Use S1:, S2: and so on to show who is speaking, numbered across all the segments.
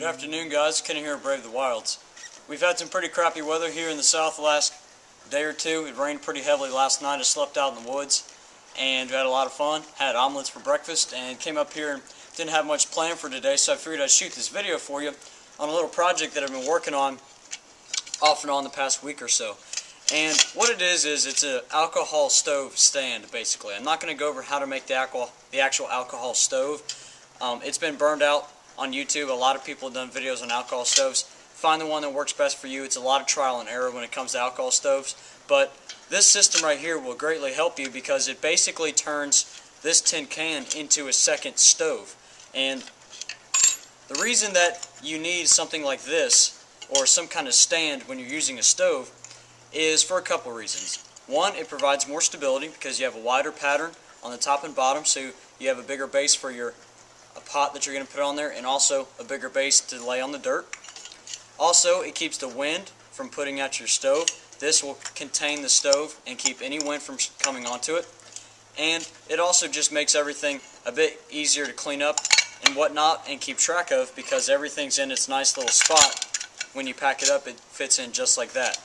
S1: Good afternoon, guys. Kenny here at Brave the Wilds. We've had some pretty crappy weather here in the south the last day or two. It rained pretty heavily last night. I slept out in the woods and we had a lot of fun. Had omelets for breakfast and came up here and didn't have much planned for today, so I figured I'd shoot this video for you on a little project that I've been working on off and on the past week or so. And what it is it's an alcohol stove stand, basically. I'm not going to go over how to make the actual alcohol stove. It's been burned out on YouTube. A lot of people have done videos on alcohol stoves. Find the one that works best for you. It's a lot of trial and error when it comes to alcohol stoves. But this system right here will greatly help you because it basically turns this tin can into a second stove. And the reason that you need something like this or some kind of stand when you're using a stove is for a couple of reasons. One, it provides more stability because you have a wider pattern on the top and bottom, so you have a bigger base for your pot that you're going to put on there, and also a bigger base to lay on the dirt. Also, it keeps the wind from putting out your stove. This will contain the stove and keep any wind from coming onto it. And it also just makes everything a bit easier to clean up and whatnot and keep track of because everything's in its nice little spot. When you pack it up, it fits in just like that.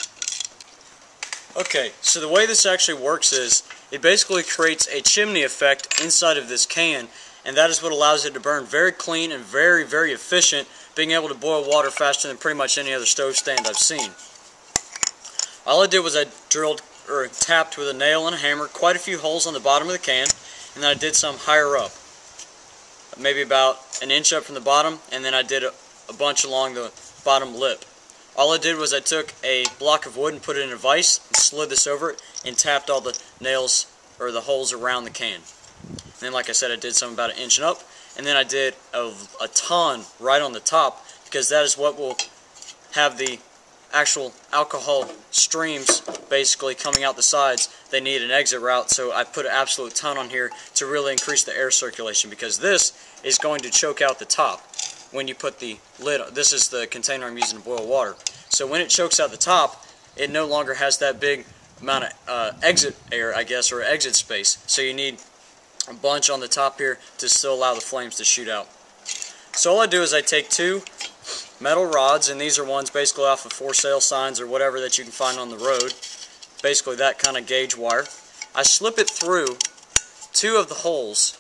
S1: Okay, so the way this actually works is it basically creates a chimney effect inside of this can, and that is what allows it to burn very clean and very, very efficient, being able to boil water faster than pretty much any other stove stand I've seen. All I did was I drilled or tapped with a nail and a hammer quite a few holes on the bottom of the can, and then I did some higher up, maybe about an inch up from the bottom, and then I did a bunch along the bottom lip. All I did was I took a block of wood and put it in a vise and slid this over it and tapped all the nails or the holes around the can. And then, like I said, I did some about an inch and up, and then I did a ton right on the top because that is what will have the actual alcohol streams basically coming out the sides. They need an exit route, so I put an absolute ton on here to really increase the air circulation because this is going to choke out the top when you put the lid on. This is the container I'm using to boil water. So when it chokes out the top, it no longer has that big amount of exit air, I guess, or exit space. So you need a bunch on the top here to still allow the flames to shoot out. So all I do is I take two metal rods, and these are ones basically off of for sale signs or whatever that you can find on the road, basically that kind of gauge wire. I slip it through two of the holes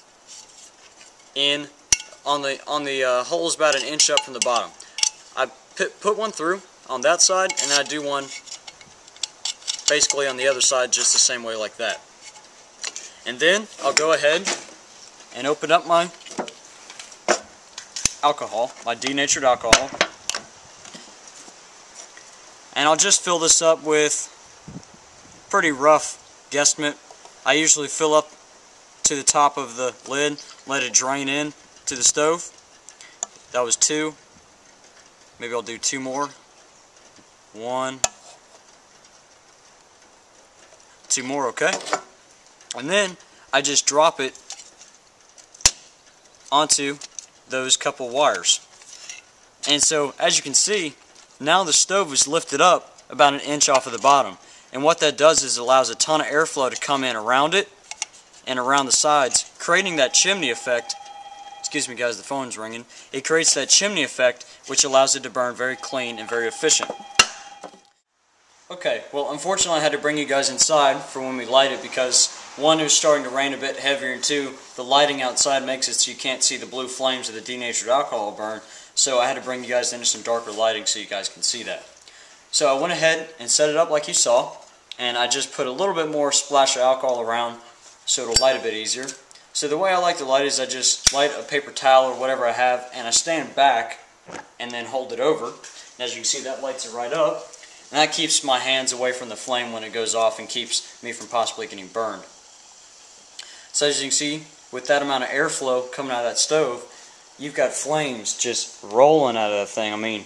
S1: in on the holes about an inch up from the bottom. I put one through on that side, and then I do one basically on the other side just the same way like that. And then I'll go ahead and open up my alcohol, my denatured alcohol, and I'll just fill this up with pretty rough guesstimate. I usually fill up to the top of the lid, let it drain in to the stove. That was two. Maybe I'll do two more. One, two more, okay? And then I just drop it onto those couple wires. And so, as you can see, now the stove is lifted up about an inch off of the bottom. And what that does is allows a ton of airflow to come in around it and around the sides, creating that chimney effect. Excuse me guys, the phone's ringing. It creates that chimney effect which allows it to burn very clean and very efficient. Okay, well unfortunately I had to bring you guys inside for when we light it because one, it was starting to rain a bit heavier, and two, the lighting outside makes it so you can't see the blue flames of the denatured alcohol burn, so I had to bring you guys into some darker lighting so you guys can see that. So I went ahead and set it up like you saw, and I just put a little bit more splash of alcohol around so it'll light a bit easier. So the way I like to light is I just light a paper towel or whatever I have, and I stand back and then hold it over. And as you can see, that lights it right up, and that keeps my hands away from the flame when it goes off and keeps me from possibly getting burned. So as you can see, with that amount of airflow coming out of that stove, you've got flames just rolling out of that thing. I mean,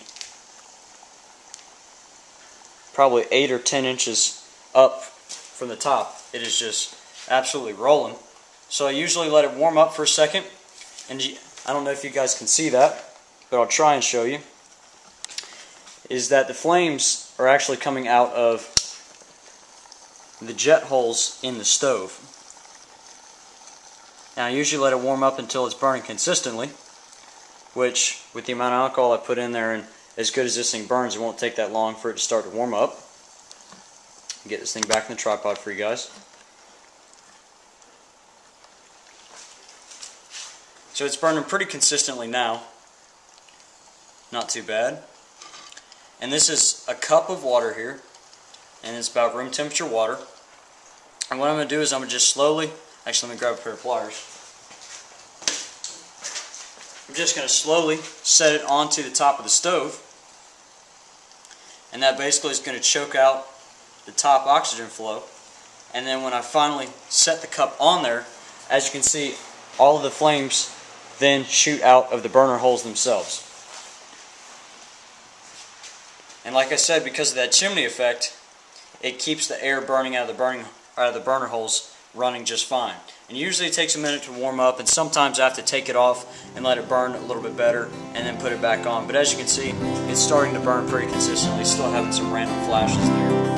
S1: probably 8 or 10 inches up from the top. It is just absolutely rolling. So I usually let it warm up for a second, and I don't know if you guys can see that, but I'll try and show you, is that the flames are actually coming out of the jet holes in the stove. Now I usually let it warm up until it's burning consistently, which with the amount of alcohol I put in there and as good as this thing burns, it won't take that long for it to start to warm up. Get this thing back in the tripod for you guys. So it's burning pretty consistently now. Not too bad. And this is a cup of water here, and it's about room temperature water. And what I'm going to do is I'm going to just slowly, actually let me grab a pair of pliers. I'm just going to slowly set it onto the top of the stove, and that basically is going to choke out the top oxygen flow. And then when I finally set the cup on there, as you can see, all of the flames then shoot out of the burner holes themselves. And like I said, because of that chimney effect, it keeps the air burning out of the burner holes running just fine. And usually it takes a minute to warm up, and sometimes I have to take it off and let it burn a little bit better and then put it back on. But as you can see, it's starting to burn pretty consistently, still having some random flashes there.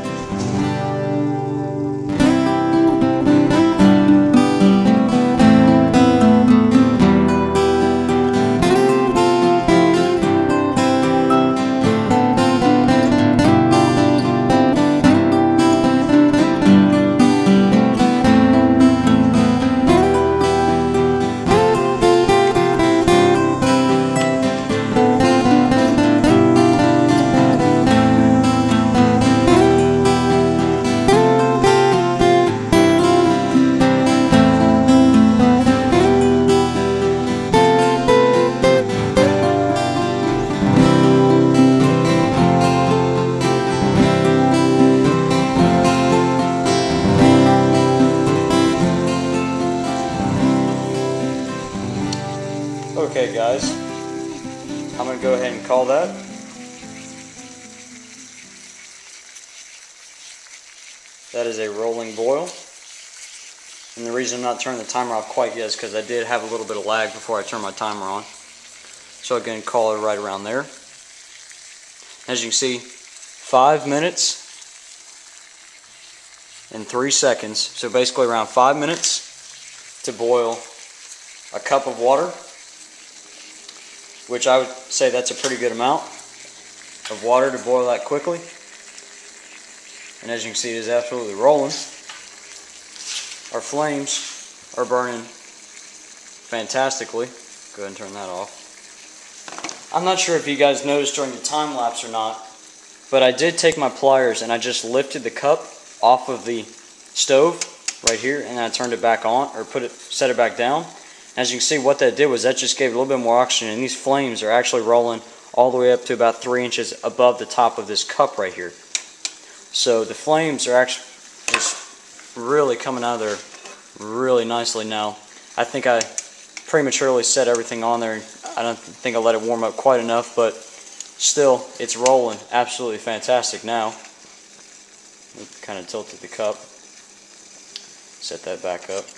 S1: Okay guys, I'm going to go ahead and call that. That is a rolling boil. And the reason I'm not turning the timer off quite yet is because I did have a little bit of lag before I turned my timer on. So I'm going to call it right around there. As you can see, 5 minutes and 3 seconds. So basically around 5 minutes to boil a cup of water, which I would say that's a pretty good amount of water to boil that quickly. And as you can see, it is absolutely rolling. Our flames are burning fantastically. Go ahead and turn that off. I'm not sure if you guys noticed during the time lapse or not, but I did take my pliers and I just lifted the cup off of the stove right here, and I turned it back on, or set it back down. As you can see, what that did was that just gave it a little bit more oxygen, and these flames are actually rolling all the way up to about 3 inches above the top of this cup right here. So the flames are actually just really coming out of there really nicely now. I think I prematurely set everything on there. I don't think I let it warm up quite enough, but still, it's rolling absolutely fantastic now. Kind of tilted the cup. Set that back up.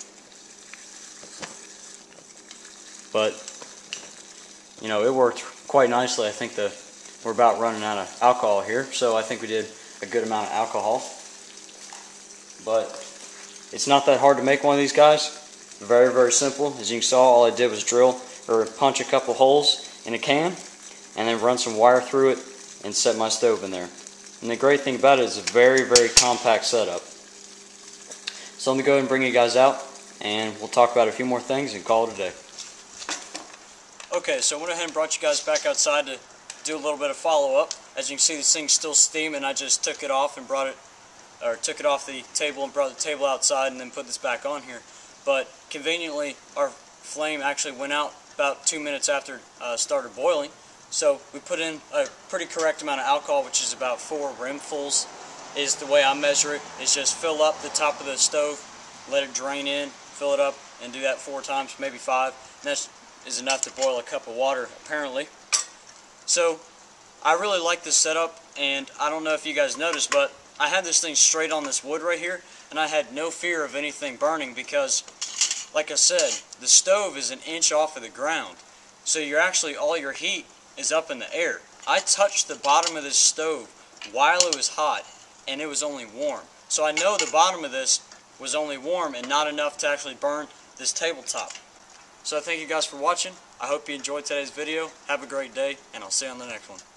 S1: But, you know, it worked quite nicely. I think we're about running out of alcohol here, so I think we did a good amount of alcohol. But it's not that hard to make one of these guys. Very, very simple. As you saw, all I did was punch a couple holes in a can, and then run some wire through it and set my stove in there. And the great thing about it is a very, very compact setup. So let me go ahead and bring you guys out, and we'll talk about a few more things and call it a day. Okay, so I went ahead and brought you guys back outside to do a little bit of follow-up. As you can see, this thing's still steaming. I just took it off and took it off the table and brought the table outside and then put this back on here. But conveniently, our flame actually went out about 2 minutes after it started boiling. So we put in a pretty correct amount of alcohol, which is about 4 rimfuls, is the way I measure it. It's just fill up the top of the stove, let it drain in, fill it up, and do that 4 times, maybe 5. And that's is enough to boil a cup of water, apparently. So I really like this setup, and I don't know if you guys noticed, but I had this thing straight on this wood right here, and I had no fear of anything burning because, like I said, the stove is 1 inch off of the ground. So all your heat is up in the air. I touched the bottom of this stove while it was hot, and it was only warm. So I know the bottom of this was only warm and not enough to actually burn this tabletop. So thank you guys for watching. I hope you enjoyed today's video. Have a great day, and I'll see you on the next one.